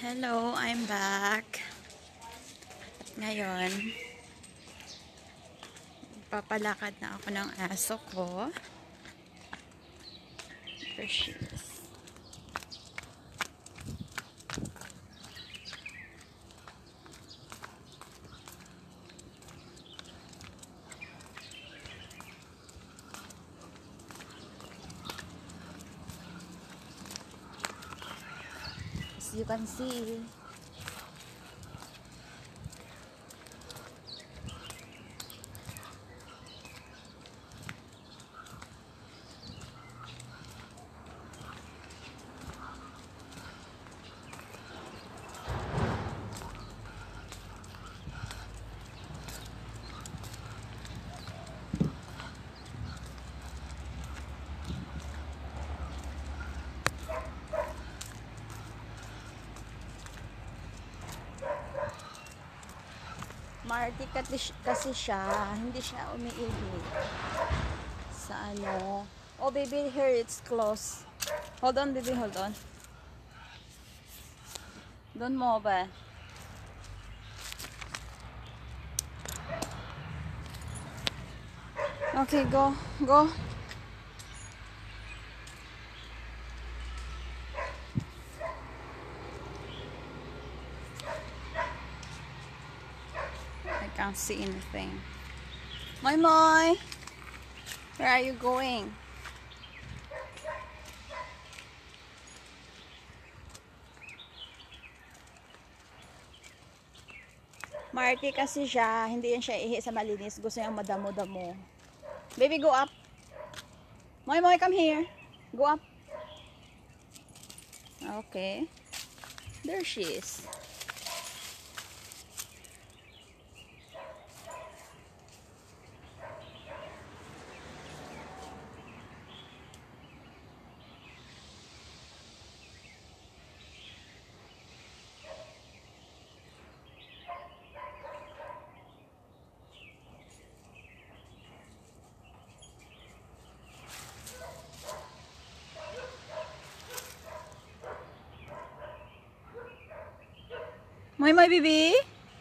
Hello, I'm back. Ngayon, papalakad na ako ng aso ko. There she is. As you can see, maarti kasi siya, hindi siya umiihi sa ano. Oh baby, here it's close. Hold on baby, hold on. Don't move eh. Okay, go. I can't see anything. Moi moi! Where are you going? Marty kasi siya, hindi yan siya ihi sa malinis. Gusto niyang madamo-damo. Baby, go up. Moi moi, come here. Go up. Okay. There she is. Moi moi, baby.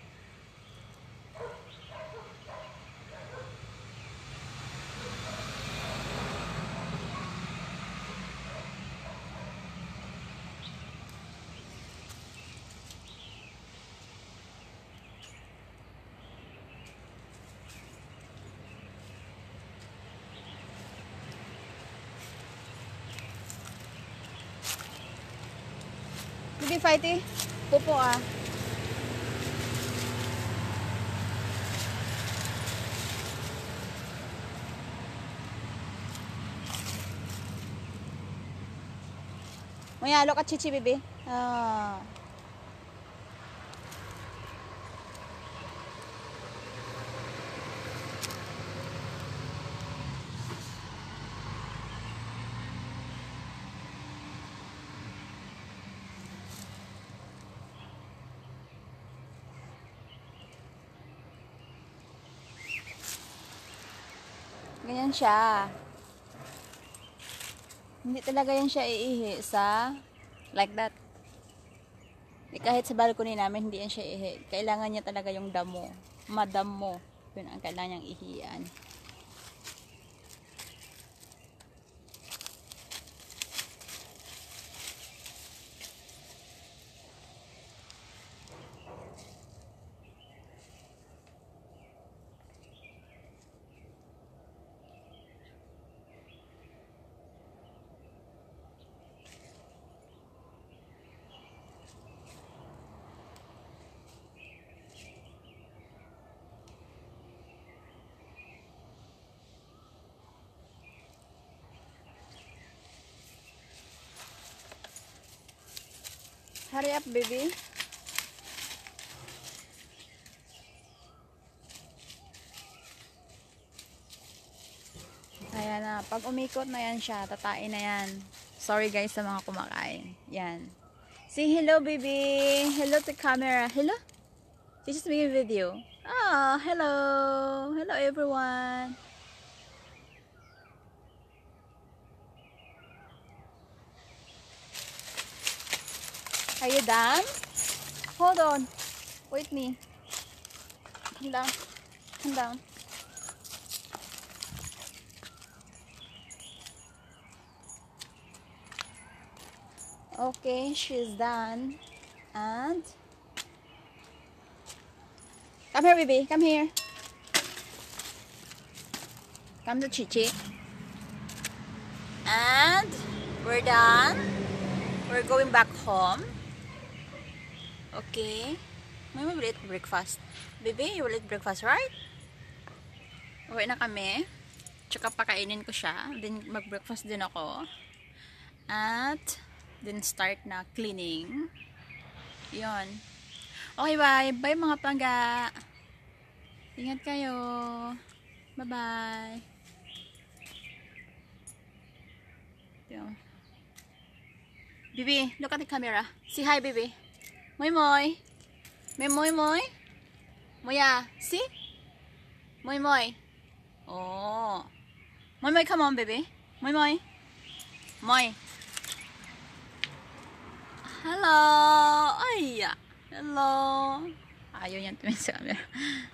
Baby, fighty. Pupo ah. Mayalo ka chichi, baby. Ah. Ganyan siya. Hindi talaga yan siya iihi sa like that. Kahit sa balcony namin, hindi yan siya iihi. Kailangan niya talaga yung damo. Madamo. Yun ang kailangan niyang ihiyan. Hurry up, baby. Ayan na. Pag umikot na yan siya, tatain na yan. Sorry guys sa mga kumakain. Yan. Say hello, baby. Hello to camera. Hello? This is making video. Ah, hello. Hello, everyone. Are you done? Hold on. Wait me. Come down. Come down. Okay, she's done. And come here, baby. Come here. Come to Chichi. And we're done. We're going back home. Okay. May will eat breakfast. Baby, you will eat breakfast, right? Uwi na kami. Tsaka pakainin ko siya. Then mag-breakfast din ako. At then start na cleaning. Yon. Okay, bye. Bye mga pangga. Ingat kayo. Bye-bye. Baby, look at the camera. Say hi, baby. Moy moy. May moy moy. Moya, see? Moy moy. Oh. Moy moy, come on, baby. Moy moy. Moy. Hello. Ay. Hello. Ayaw niyan tumingin sa camera.